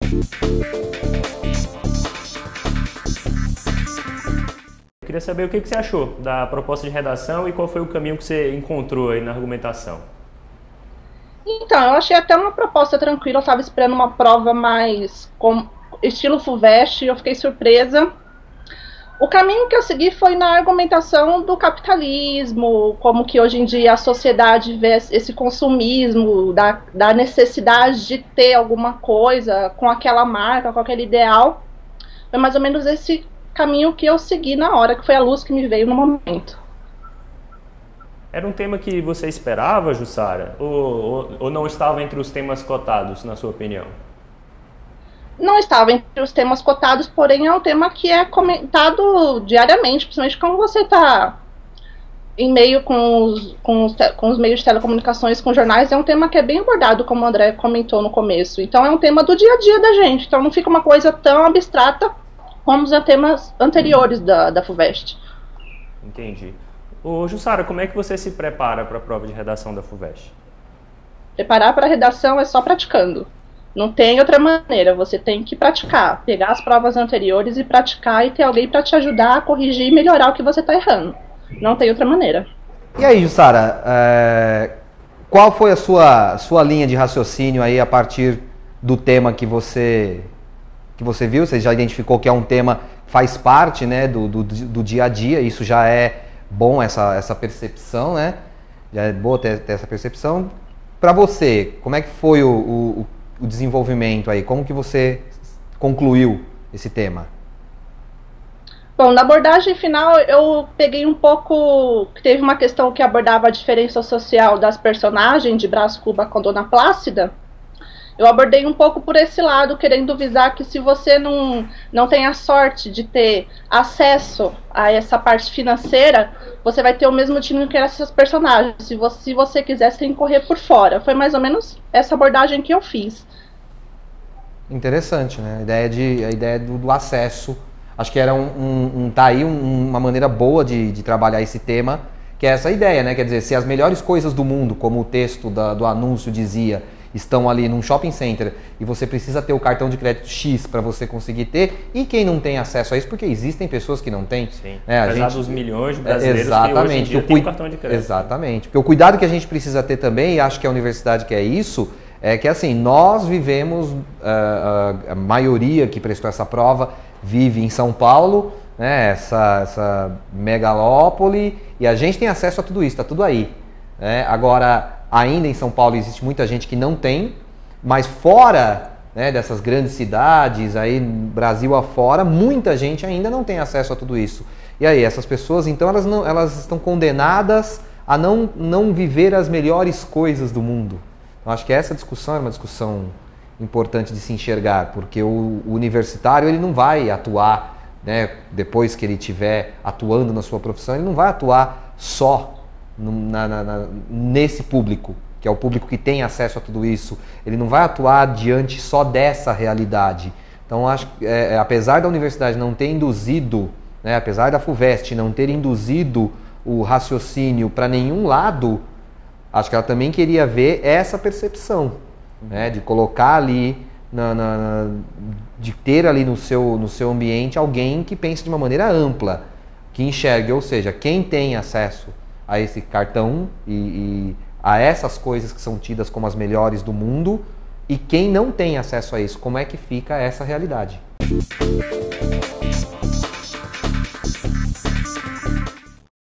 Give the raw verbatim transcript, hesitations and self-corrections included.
Eu queria saber o que você achou da proposta de redação e qual foi o caminho que você encontrou aí na argumentação. Então, eu achei até uma proposta tranquila, eu estava esperando uma prova mais com estilo FUVEST e eu fiquei surpresa. O caminho que eu segui foi na argumentação do capitalismo, como que hoje em dia a sociedade vê esse consumismo, da, da necessidade de ter alguma coisa com aquela marca, com aquele ideal. Foi mais ou menos esse caminho que eu segui na hora, que foi a luz que me veio no momento. Era um tema que você esperava, Jussara? Ou, ou, ou não estava entre os temas cotados, na sua opinião? Não estava entre os temas cotados, porém é um tema que é comentado diariamente, principalmente quando você está em meio com os, com, os, com os meios de telecomunicações, com jornais, é um tema que é bem abordado, como o André comentou no começo. Então é um tema do dia a dia da gente, então não fica uma coisa tão abstrata como os temas anteriores da, da FUVEST. Entendi. Ô, Jussara, como é que você se prepara para a prova de redação da FUVEST? Preparar para a redação é só praticando. Não tem outra maneira, você tem que praticar, pegar as provas anteriores e praticar e ter alguém para te ajudar a corrigir e melhorar o que você está errando. Não tem outra maneira. E aí, Jussara, é... qual foi a sua, sua linha de raciocínio aí a partir do tema que você, que você viu? Você já identificou que é um tema que faz parte, né, do, do, do dia a dia, isso já é bom, essa, essa percepção, né? Já é boa ter, ter essa percepção. Para você, como é que foi o, o o desenvolvimento aí? Como que você concluiu esse tema? Bom, na abordagem final eu peguei um pouco, teve uma questão que abordava a diferença social das personagens de Brás Cuba com Dona Plácida. Eu abordei um pouco por esse lado, querendo visar que se você não, não tem a sorte de ter acesso a essa parte financeira, você vai ter o mesmo time que essas personagens. Se você, se você quiser, você tem que correr por fora. Foi mais ou menos essa abordagem que eu fiz. Interessante, né? A ideia, de, a ideia do, do acesso. Acho que era um, um, um, tá aí um, uma maneira boa de, de trabalhar esse tema, que é essa ideia, né? Quer dizer, se as melhores coisas do mundo, como o texto da, do anúncio dizia, estão ali num shopping center e você precisa ter o cartão de crédito X para você conseguir ter, e quem não tem acesso a isso, porque existem pessoas que não têm. Sim, né? apesar a gente, dos milhões de brasileiros exatamente, que hoje em dia o têm um cartão de crédito. Exatamente, porque o cuidado que a gente precisa ter também, e acho que a universidade quer isso, é que assim, nós vivemos, a, a maioria que prestou essa prova vive em São Paulo, né? essa, essa megalópole, e a gente tem acesso a tudo isso, está tudo aí. Né? Agora, ainda em São Paulo existe muita gente que não tem, mas fora, né, dessas grandes cidades, aí Brasil afora, muita gente ainda não tem acesso a tudo isso. E aí, essas pessoas, então, elas, não, elas estão condenadas a não, não viver as melhores coisas do mundo. Então, acho que essa discussão é uma discussão importante de se enxergar, porque o, o universitário ele não vai atuar, né, depois que ele estiver atuando na sua profissão, ele não vai atuar só Na, na, na, nesse público, que é o público que tem acesso a tudo isso. Ele não vai atuar diante só dessa realidade. Então, acho que, é, apesar da universidade não ter induzido, né, apesar da FUVEST não ter induzido o raciocínio para nenhum lado, acho que ela também queria ver essa percepção, né, de colocar ali, na, na, na, de ter ali no seu, no seu ambiente alguém que pense de uma maneira ampla, que enxergue, ou seja, quem tem acesso a esse cartão e, e a essas coisas que são tidas como as melhores do mundo, e quem não tem acesso a isso, como é que fica essa realidade.